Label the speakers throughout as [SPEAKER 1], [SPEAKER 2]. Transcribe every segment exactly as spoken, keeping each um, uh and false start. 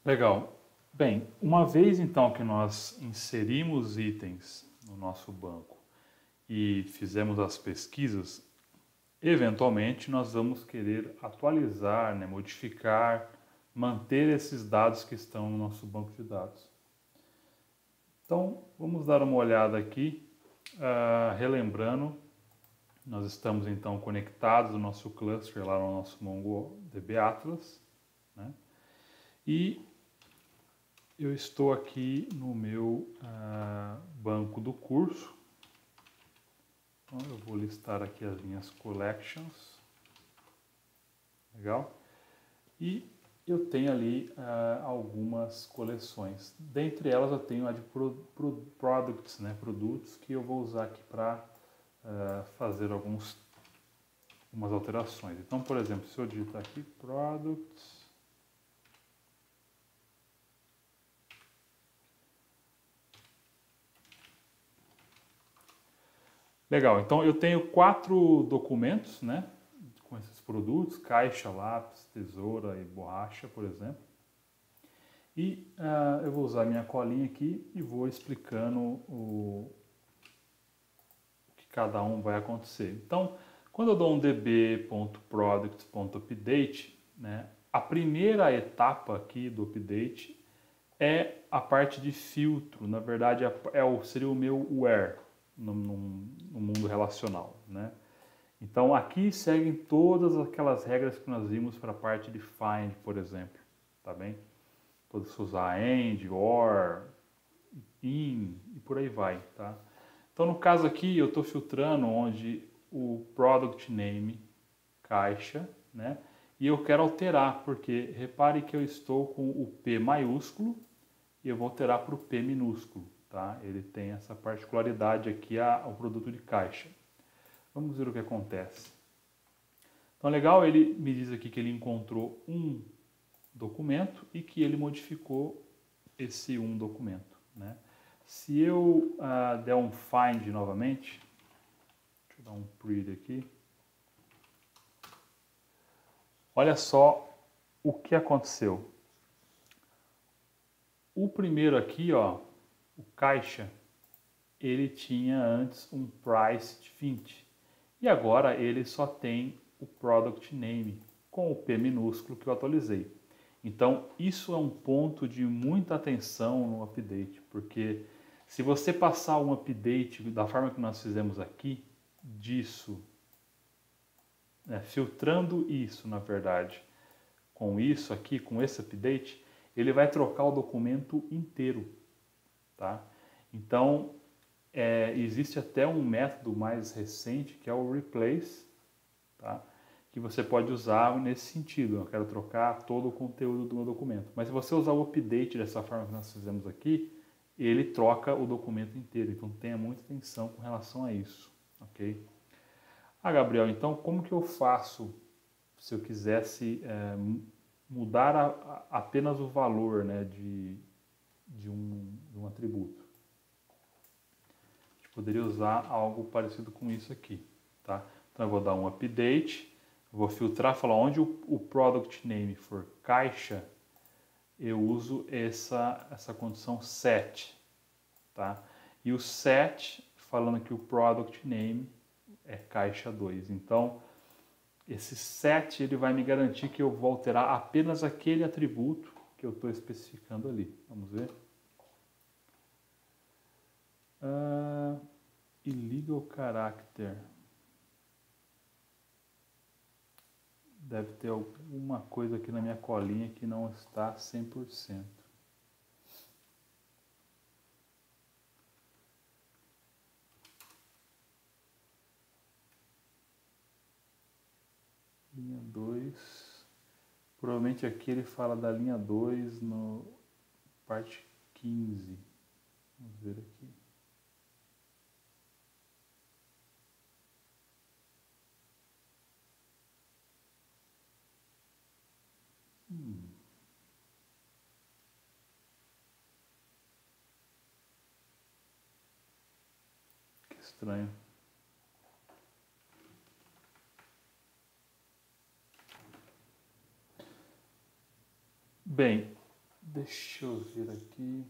[SPEAKER 1] Legal. Bem, uma vez então que nós inserimos itens no nosso banco e fizemos as pesquisas, eventualmente nós vamos querer atualizar, né, modificar, manter esses dados que estão no nosso banco de dados. Então, vamos dar uma olhada aqui, uh, relembrando, nós estamos então conectados no nosso cluster, lá no nosso MongoDB Atlas, né? E eu estou aqui no meu uh, banco do curso. Então, eu vou listar aqui as minhas collections. Legal? E eu tenho ali uh, algumas coleções. Dentre elas eu tenho a de pro, pro, products, né? Produtos, que eu vou usar aqui para uh, fazer alguns, algumas alterações. Então, por exemplo, se eu digitar aqui products, legal, então eu tenho quatro documentos, né, com esses produtos, caixa, lápis, tesoura e borracha, por exemplo. E uh, eu vou usar minha colinha aqui e vou explicando o, o que cada um vai acontecer. Então, quando eu dou um db.products.update, né, a primeira etapa aqui do update é a parte de filtro. Na verdade, é o, seria o meu where. No, no, no mundo relacional, né? Então aqui seguem todas aquelas regras que nós vimos para a parte de find, por exemplo, tá bem? Pode usar and, or, in e por aí vai, tá? Então no caso aqui eu estou filtrando onde o product name caixa, né? E eu quero alterar porque repare que eu estou com o P maiúsculo e eu vou alterar para o P minúsculo. Tá? Ele tem essa particularidade aqui ao produto de caixa. Vamos ver o que acontece. Então, legal, ele me diz aqui que ele encontrou um documento e que ele modificou esse um documento, né? Se eu uh, der um find novamente, deixa eu dar um print aqui, olha só o que aconteceu. O primeiro aqui, ó, o caixa, ele tinha antes um price de vinte e agora ele só tem o product name com o P minúsculo que eu atualizei. Então isso é um ponto de muita atenção no update, porque se você passar um update da forma que nós fizemos aqui, disso, né, filtrando isso na verdade, com isso aqui, com esse update, ele vai trocar o documento inteiro. Tá? Então, é, existe até um método mais recente que é o replace, tá? Que você pode usar nesse sentido. Eu quero trocar todo o conteúdo do meu documento. Mas se você usar o update dessa forma que nós fizemos aqui, ele troca o documento inteiro. Então, tenha muita atenção com relação a isso. Ok? Ah, Gabriel, então como que eu faço se eu quisesse é, mudar a, a, apenas o valor, né, de De um, de um atributo? A gente poderia usar algo parecido com isso aqui, tá? Então eu vou dar um update, vou filtrar, falar onde o, o product name for caixa, eu uso essa, essa condição set, tá? E o set, falando que o product name é caixa dois. Então, esse set ele vai me garantir que eu vou alterar apenas aquele atributo que eu estou especificando ali. Vamos ver. Uh, illegal character. Deve ter alguma coisa aqui na minha colinha que não está cem por cento. Linha dois. Provavelmente aqui ele fala da linha dois no parte quinze. Vamos ver aqui. Hum. Que estranho. Bem, Deixa eu ver aqui.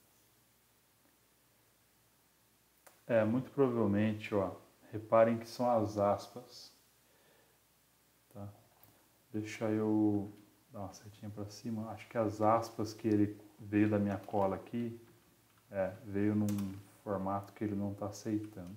[SPEAKER 1] É, muito provavelmente, ó, reparem que são as aspas. Tá? Deixa eu dar uma setinha para cima. Acho que as aspas que ele veio da minha cola aqui, é, veio num formato que ele não está aceitando.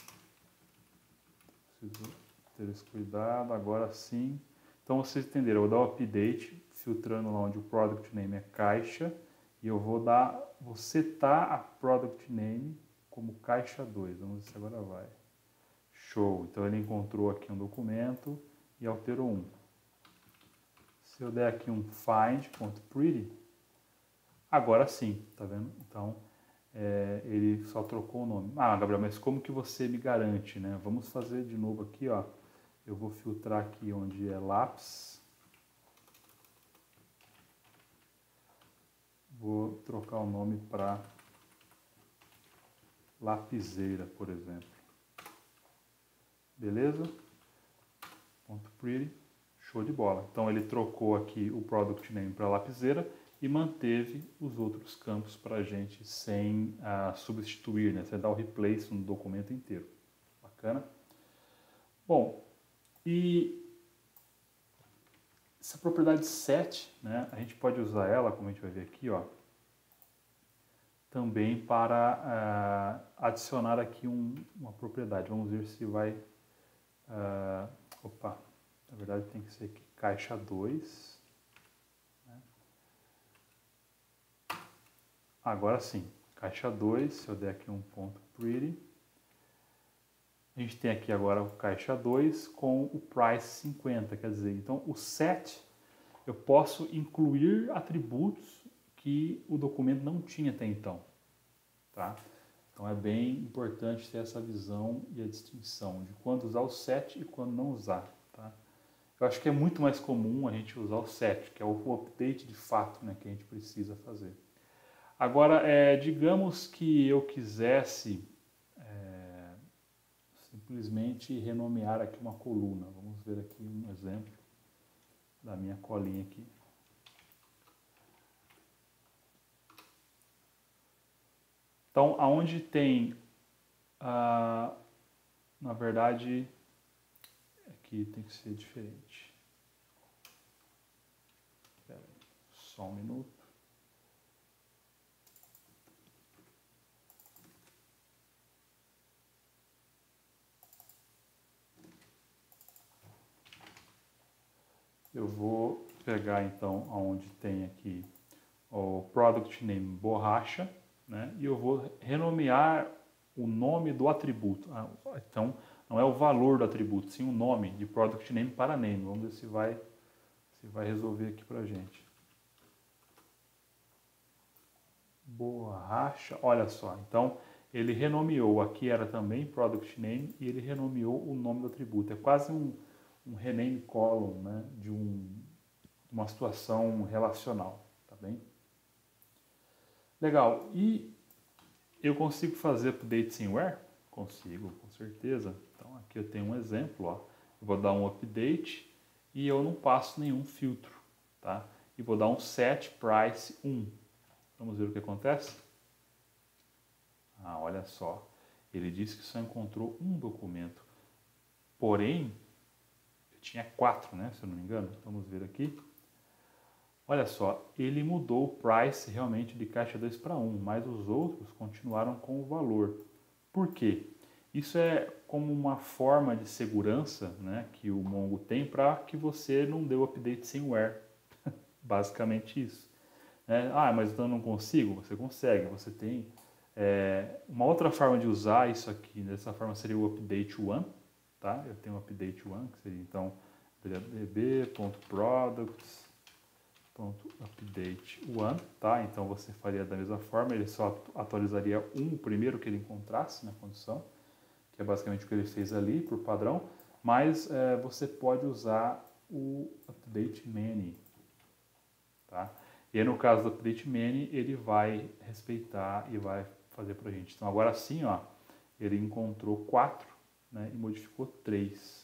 [SPEAKER 1] Preciso ter esse cuidado. Agora sim. Então vocês entenderam, eu vou dar o update, filtrando lá onde o product name é caixa, e eu vou dar, vou setar a product name como caixa dois. Vamos ver se agora vai. Show! Então ele encontrou aqui um documento e alterou um. Se eu der aqui um find.pretty, agora sim, tá vendo? Então é, ele só trocou o nome. Ah, Gabriel, mas como que você me garante, né? Vamos fazer de novo aqui, ó. Eu vou filtrar aqui onde é lápis. Vou trocar o nome para lapiseira, por exemplo. Beleza? Ponto pretty. Show de bola. Então ele trocou aqui o product name para lapiseira e manteve os outros campos para a gente sem uh, substituir, né? Sem dar o replace no documento inteiro. Bacana? Bom, e essa propriedade set, né, a gente pode usar ela, como a gente vai ver aqui, ó, também para uh, adicionar aqui um, uma propriedade. Vamos ver se vai... Uh, opa, na verdade tem que ser aqui caixa dois. Né? Agora sim, caixa dois, se eu der aqui um ponto pretty, a gente tem aqui agora o caixa dois com o price cinquenta, quer dizer, então o set eu posso incluir atributos que o documento não tinha até então, tá? Então é bem importante ter essa visão e a distinção de quando usar o set e quando não usar, tá? Eu acho que é muito mais comum a gente usar o set, que é o update de fato, né, que a gente precisa fazer. Agora, é, digamos que eu quisesse é, simplesmente renomear aqui uma coluna. Vamos ver aqui um exemplo da minha colinha aqui. Então, aonde tem, ah, na verdade, aqui tem que ser diferente. Espera aí, só um minuto. Eu vou pegar então aonde tem aqui o product name borracha, né? E eu vou renomear o nome do atributo. Então, não é o valor do atributo, sim o nome de product name para name. Vamos ver se vai, se vai resolver aqui pra gente. Borracha, olha só. Então, ele renomeou, aqui era também product name, e ele renomeou o nome do atributo. É quase um, um rename column, né? De um, uma situação relacional, tá bem? Legal. E eu consigo fazer update sem where? Consigo, com certeza. Então aqui eu tenho um exemplo, ó. Eu vou dar um update e eu não passo nenhum filtro, tá? E vou dar um set price um. Vamos ver o que acontece? Ah, olha só. Ele disse que só encontrou um documento. Porém, eu tinha quatro, né? Se eu não me engano. Vamos ver aqui. Olha só, ele mudou o price realmente de caixa dois para um, mas os outros continuaram com o valor. Por quê? Isso é como uma forma de segurança, né, que o Mongo tem para que você não dê o update sem where. Basicamente isso. É, ah, mas então eu não consigo? Você consegue. Você tem é, uma outra forma de usar isso aqui. Dessa forma seria o update one. Tá? Eu tenho o update one, que seria então db.products. .update one, tá? Então você faria da mesma forma, ele só atualizaria um primeiro que ele encontrasse na condição, que é basicamente o que ele fez ali por padrão, mas é, você pode usar o update many, tá? E aí, no caso do update many, ele vai respeitar e vai fazer pra gente. Então agora sim, ó, ele encontrou quatro, né, e modificou três.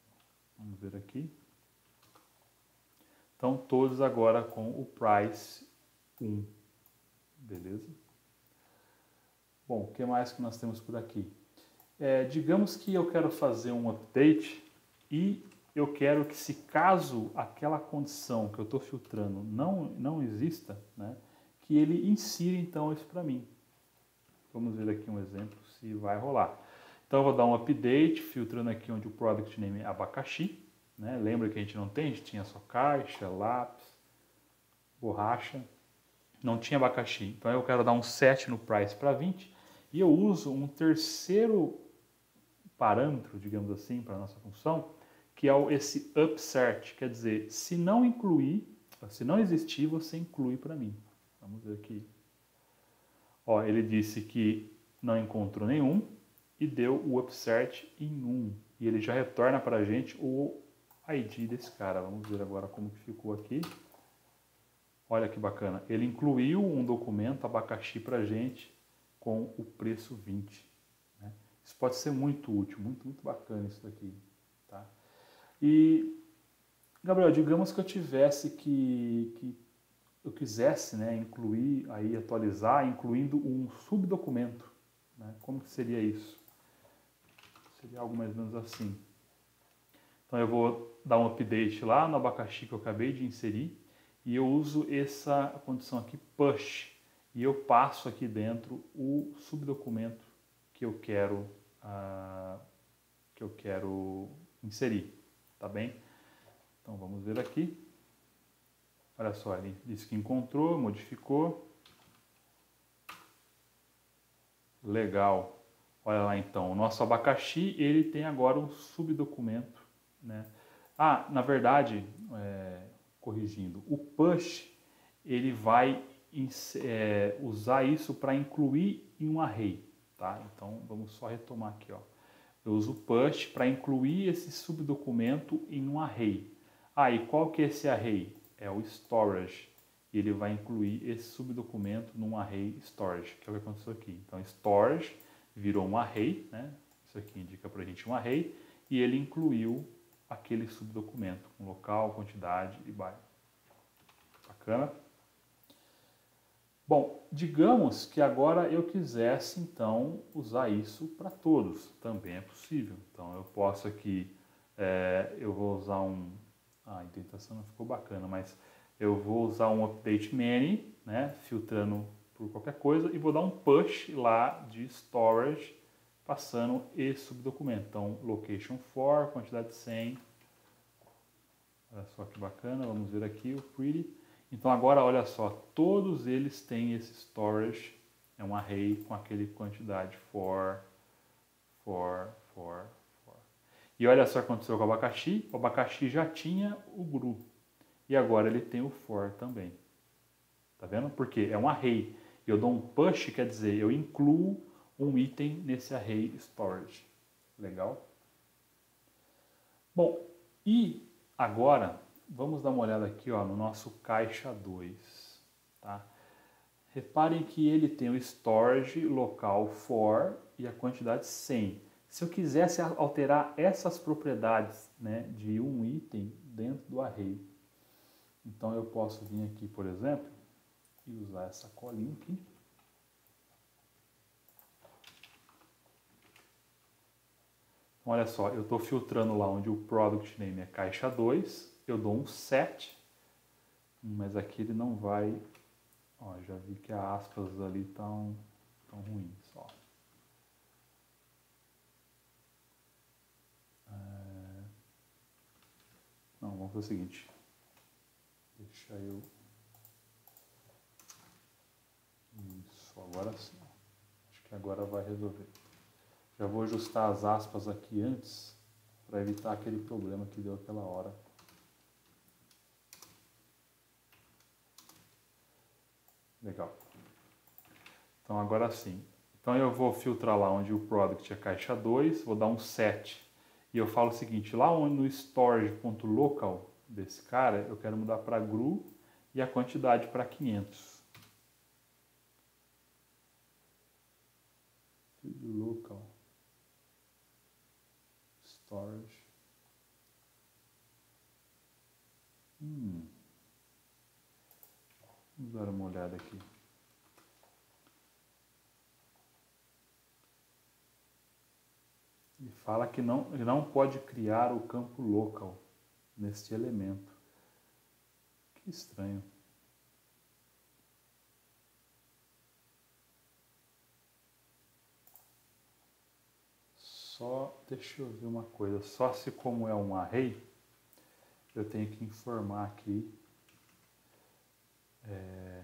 [SPEAKER 1] Vamos ver aqui. Então, todos agora com o price um. Beleza? Bom, o que mais que nós temos por aqui? É, digamos que eu quero fazer um update e eu quero que, se caso aquela condição que eu estou filtrando não, não exista, né, que ele insira então isso para mim. Vamos ver aqui um exemplo se vai rolar. Então eu vou dar um update, filtrando aqui onde o product name é abacaxi. Né? Lembra que a gente não tem? A gente tinha só caixa, lápis, borracha. Não tinha abacaxi. Então eu quero dar um set no price para vinte. E eu uso um terceiro parâmetro, digamos assim, para a nossa função, que é esse upsert. Quer dizer, se não incluir, se não existir, você inclui para mim. Vamos ver aqui. Ó, ele disse que não encontrou nenhum e deu o upsert em um. E ele já retorna para a gente o I D desse cara. Vamos ver agora como que ficou aqui. Olha que bacana. Ele incluiu um documento abacaxi para a gente com o preço vinte. Né? Isso pode ser muito útil, muito, muito bacana isso daqui. Tá? E, Gabriel, digamos que eu tivesse que... que eu quisesse, né, incluir, aí, atualizar, incluindo um subdocumento. Né? Como que seria isso? Seria algo mais ou menos assim. Então eu vou dar um update lá no abacaxi que eu acabei de inserir e eu uso essa condição aqui, push, e eu passo aqui dentro o subdocumento que eu quero, uh, que eu quero inserir. Tá bem? Então vamos ver aqui. Olha só, ele disse que encontrou, modificou. Legal. Olha lá então, o nosso abacaxi, ele tem agora um subdocumento. Né? Ah, na verdade, é, corrigindo, o push, ele vai é, usar isso para incluir em um array. Tá? Então, vamos só retomar aqui. Ó. Eu uso o push para incluir esse subdocumento em um array. Ah, e qual que é esse array? É o storage, e ele vai incluir esse subdocumento num array storage, que é o que aconteceu aqui. Então, storage virou um array, né? Isso aqui indica para a gente um array, e ele incluiu aquele subdocumento, com local, quantidade e bairro. Bacana? Bom, digamos que agora eu quisesse, então, usar isso para todos. Também é possível. Então, eu posso aqui, é, eu vou usar um... Ah, a indentação não ficou bacana, mas eu vou usar um update many, né, filtrando por qualquer coisa, e vou dar um push lá de storage, passando esse subdocumento. Então, location for, quantidade cem. Olha só que bacana, vamos ver aqui o pretty. Então agora, olha só, todos eles têm esse storage, é um array com aquele quantidade for, for, for, for. E olha só o que aconteceu com o abacaxi. O abacaxi já tinha o gru. E agora ele tem o for também. Tá vendo? Porque é um array. Eu dou um push, quer dizer, eu incluo um item nesse array storage. Legal? Bom, e agora vamos dar uma olhada aqui, ó, no nosso caixa dois. Tá? Reparem que ele tem o storage local for e a quantidade cem. Se eu quisesse alterar essas propriedades, né, de um item dentro do array, então eu posso vir aqui, por exemplo, e usar essa colinha aqui. Então, olha só, eu estou filtrando lá onde o product name é caixa dois, eu dou um set, mas aqui ele não vai... Ó, já vi que as aspas ali estão tão ruins. Ó. É... Não, vamos fazer o seguinte. Deixa eu... Isso, agora sim. Acho que agora vai resolver. Já vou ajustar as aspas aqui antes, para evitar aquele problema que deu aquela hora. Legal. Então agora sim. Então eu vou filtrar lá onde o product é caixa dois, vou dar um set. E eu falo o seguinte, lá onde no storage.local desse cara, eu quero mudar para gru e a quantidade para quinhentos. Local. Storage. Hum. Vamos dar uma olhada aqui. E fala que não, não pode criar o campo local neste elemento. Que estranho. Só, deixa eu ver uma coisa, só se como é um array, eu tenho que informar aqui é,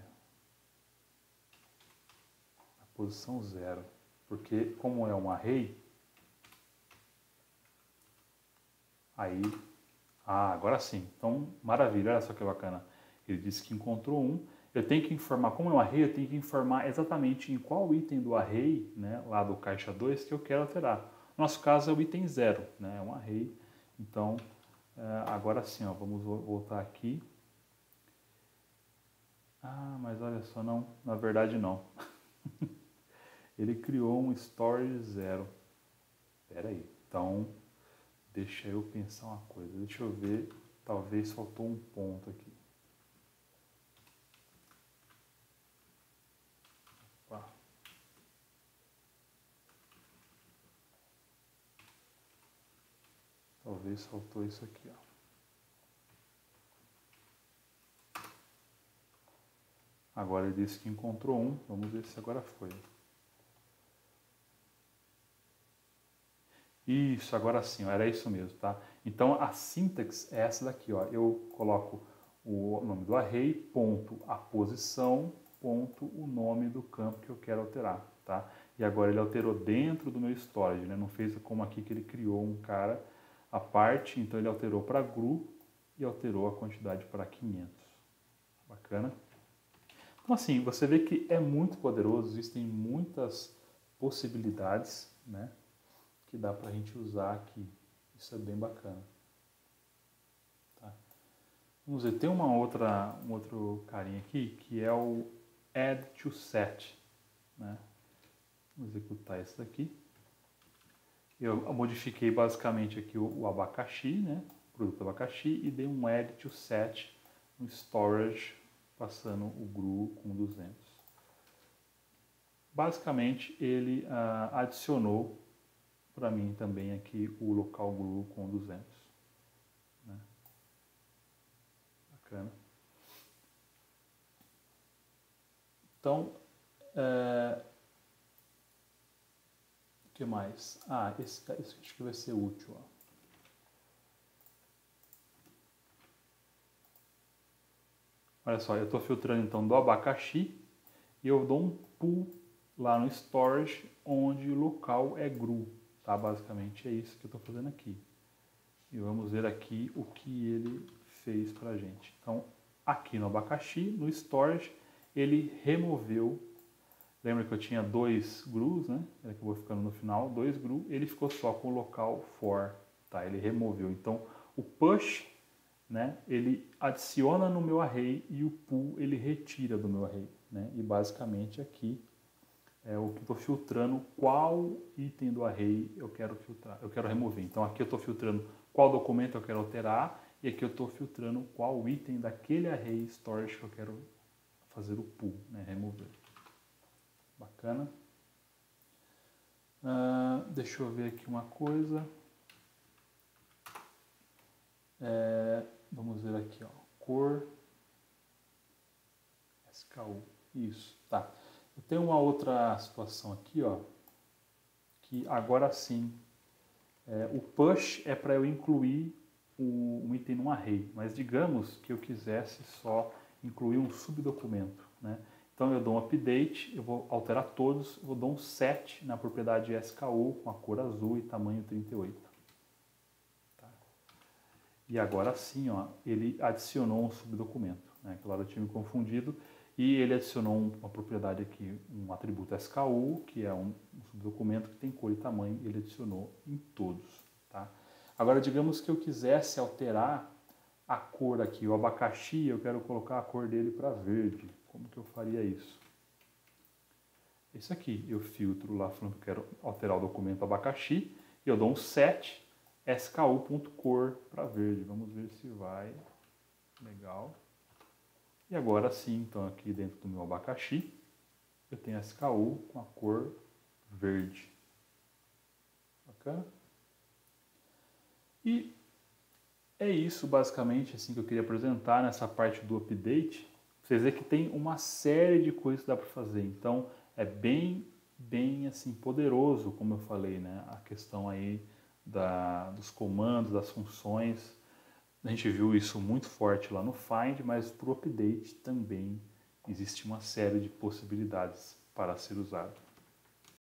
[SPEAKER 1] a posição zero. Porque como é um array, aí, ah, agora sim. Então, maravilha, olha só que bacana. Ele disse que encontrou um. Eu tenho que informar, como é um array, eu tenho que informar exatamente em qual item do array, né, lá do caixa dois, que eu quero alterar. No nosso caso é o item zero, né, é um array. Então, agora sim, ó, vamos voltar aqui. Ah, mas olha só, não, na verdade não. Ele criou um storage zero. Espera aí, então... Deixa eu pensar uma coisa, deixa eu ver, talvez faltou um ponto aqui. Opa. Talvez faltou isso aqui, ó. Agora ele disse que encontrou um, vamos ver se agora foi. Isso, agora sim, ó, era isso mesmo, tá? Então a sintaxe é essa daqui, ó. Eu coloco o nome do array, ponto a posição, ponto o nome do campo que eu quero alterar, tá? E agora ele alterou dentro do meu storage, né? Não fez como aqui que ele criou um cara à parte, então ele alterou para gru e alterou a quantidade para quinhentos. Bacana? Então assim, você vê que é muito poderoso, existem muitas possibilidades, né? Que dá para a gente usar aqui. Isso é bem bacana. Tá. Vamos ver, tem uma outra, um outro carinha aqui, que é o add to set. Né? Vamos executar esse daqui. Eu modifiquei basicamente aqui o, o abacaxi, né? O produto abacaxi, e dei um add to set no storage, passando o gru com duzentos. Basicamente, ele ah, adicionou para mim também aqui o local gru com duzentos. Né? Bacana. Então, é... o que mais? Ah, esse, esse acho que vai ser útil. Ó. Olha só, eu estou filtrando então do abacaxi e eu dou um pull lá no storage onde o local é gru. Tá? Basicamente é isso que eu estou fazendo aqui. E vamos ver aqui o que ele fez para a gente. Então, aqui no abacaxi, no storage, ele removeu. Lembra que eu tinha dois grus, né? Ele acabou ficando no final, dois gru. Ele ficou só com o local for, tá? Ele removeu. Então, o push, né? Ele adiciona no meu array e o pull ele retira do meu array, né? E basicamente aqui é o que eu estou filtrando qual item do array eu quero filtrar, eu quero remover. Então aqui eu estou filtrando qual documento eu quero alterar e aqui eu estou filtrando qual item daquele array storage que eu quero fazer o pull, né, remover. Bacana. Uh, deixa eu ver aqui uma coisa. É, vamos ver aqui, ó, cor S K U. Isso, tá. Eu tenho uma outra situação aqui, ó, que agora sim, é, o push é para eu incluir o, um item num array, mas digamos que eu quisesse só incluir um subdocumento, né? Então eu dou um update, eu vou alterar todos, eu vou dar um set na propriedade S K U com a cor azul e tamanho trinta e oito. Tá? E agora sim, ó, ele adicionou um subdocumento, né? Claro, eu tinha me confundido. E ele adicionou uma propriedade aqui, um atributo S K U, que é um, um subdocumento que tem cor e tamanho, ele adicionou em todos. Tá? Agora, digamos que eu quisesse alterar a cor aqui, o abacaxi, eu quero colocar a cor dele para verde. Como que eu faria isso? Isso aqui, eu filtro lá falando que eu quero alterar o documento abacaxi, e eu dou um set S K U.cor para verde. Vamos ver se vai. Legal. E agora sim, então aqui dentro do meu abacaxi, eu tenho S K U com a cor verde. Bacana? E é isso basicamente assim que eu queria apresentar nessa parte do update. Vocês verem que tem uma série de coisas que dá para fazer. Então é bem, bem assim poderoso, como eu falei, né? A questão aí da, dos comandos, das funções. A gente viu isso muito forte lá no Find, mas para o update também existe uma série de possibilidades para ser usado.